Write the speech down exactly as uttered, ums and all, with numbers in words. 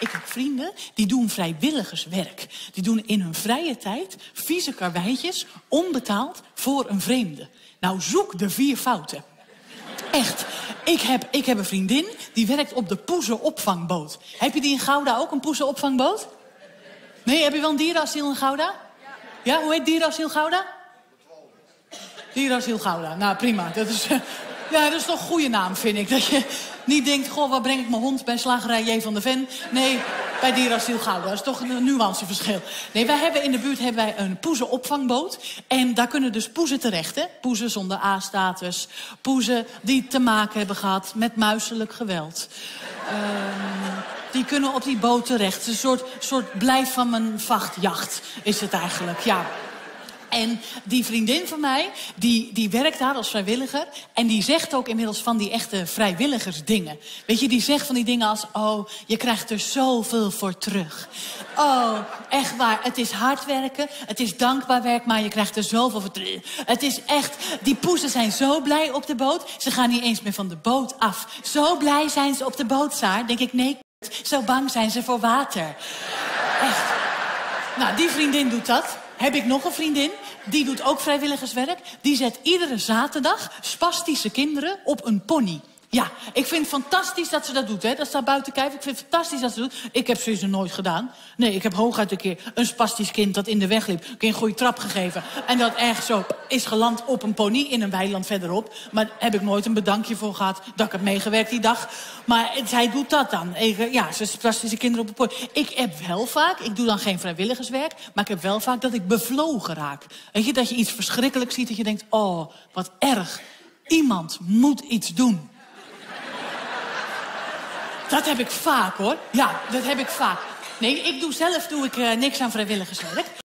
Ik heb vrienden die doen vrijwilligerswerk. Die doen in hun vrije tijd vieze karweitjes, onbetaald, voor een vreemde. Nou, zoek de vier fouten. Echt. Ik heb, ik heb een vriendin die werkt op de poezenopvangboot. Heb je die in Gouda ook, een poezenopvangboot? Nee, heb je wel een dierenasiel in Gouda? Ja, hoe heet dierenasiel Gouda? Dierenasiel Gouda. Nou, prima. Dat is, uh, ja, dat is toch een goede naam, vind ik. Dat je niet denkt, goh, waar breng ik mijn hond bij slagerij J. van der Ven? Nee, bij dierenasiel Gouda. Dat is toch een nuanceverschil. Nee, wij hebben in de buurt hebben wij een poezenopvangboot. En daar kunnen dus poezen terecht, hè? Poezen zonder A-status. Poezen die te maken hebben gehad met muiselijk geweld. Um, die kunnen op die boot terecht. Het is een soort, soort blijf van mijn vachtjacht, is het eigenlijk, ja. En die vriendin van mij, die, die werkt daar als vrijwilliger. En die zegt ook inmiddels van die echte vrijwilligersdingen. Weet je, die zegt van die dingen als... oh, je krijgt er zoveel voor terug. Oh, echt waar, het is hard werken. Het is dankbaar werk, maar je krijgt er zoveel voor terug. Het is echt... Die poezen zijn zo blij op de boot. Ze gaan niet eens meer van de boot af. Zo blij zijn ze op de boot, Saar. Denk ik, nee, zo bang zijn ze voor water. Echt. Nou, die vriendin doet dat. Heb ik nog een vriendin, die doet ook vrijwilligerswerk. Die zet iedere zaterdag spastische kinderen op een pony. Ja, ik vind het fantastisch dat ze dat doet, hè. Dat staat buiten kijf. Ik vind het fantastisch dat ze dat doet. Ik heb zoiets nooit gedaan. Nee, ik heb hooguit een keer een spastisch kind dat in de weg liep. Een keer een goede trap gegeven. En dat echt zo is geland op een pony in een weiland verderop. Maar daar heb ik nooit een bedankje voor gehad dat ik heb meegewerkt die dag. Maar zij doet dat dan. Ik, ja, ze spastische kinderen op een pony. Ik heb wel vaak, ik doe dan geen vrijwilligerswerk, maar ik heb wel vaak dat ik bevlogen raak. Weet je, dat je iets verschrikkelijks ziet, dat je denkt, oh, wat erg. Iemand moet iets doen. Dat heb ik vaak, hoor. Ja, dat heb ik vaak. Nee, ik doe zelf doe ik uh, niks aan vrijwilligerswerk.